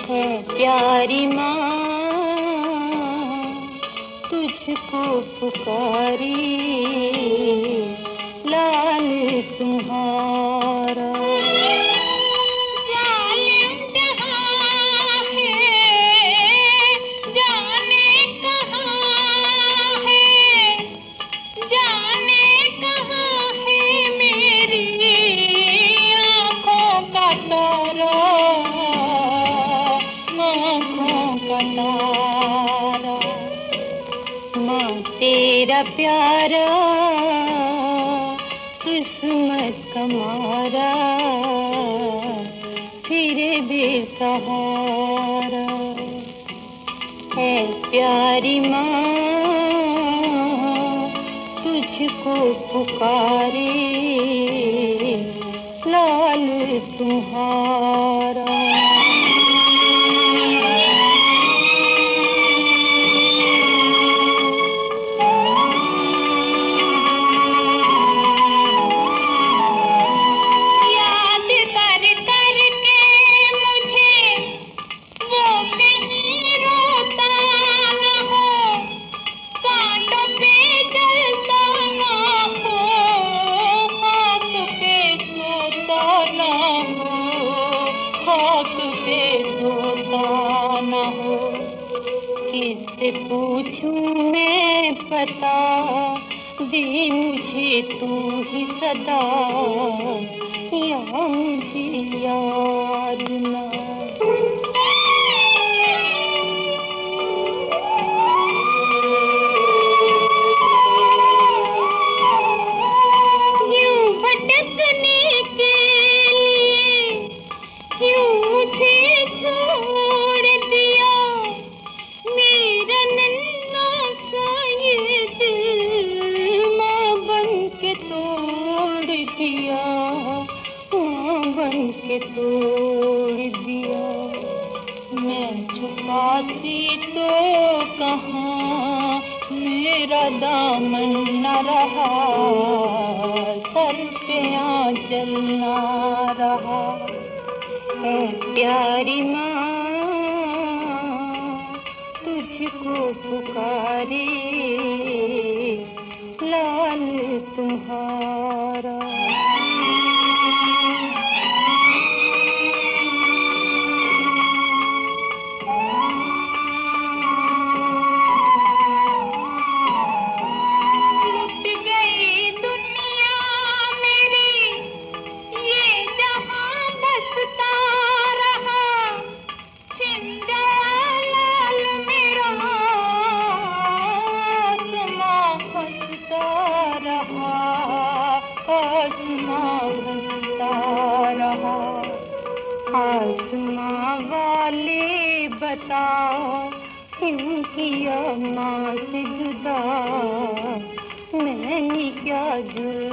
है प्यारी माँ तुझको पुकारी, लाल तुम्हारा। जालिम जहाँ है, जाने कहाँ है, जाने कहाँ है मेरी आँखों का तारा, आँखों का तारा। माँ तेरा प्यारा किस्मत का मारा, फिर बेसहारा है प्यारी माँ तुझको पुकारे, लाल तुम्हारा। किससे पूछूं मैं पता, दे मुझे तू ही सदा, या मुझे याद ना। यूं भटकने के लिए क्यों मुझे छोड़ दिया, मेरा नन्हा सा ये दिल माँ बन के तोड़ दिया, माँ बन के तोड़ दिया। मैं छुपाती तो कहाँ, मेरा दामन न रहा, सर पे आंचल न रहा है प्यारी माँ तुझको पुकारे, लाल तुम्हारा। आसमां वाले बता, क्यों किया माँ से जुदा, मैंने क्या जुर्म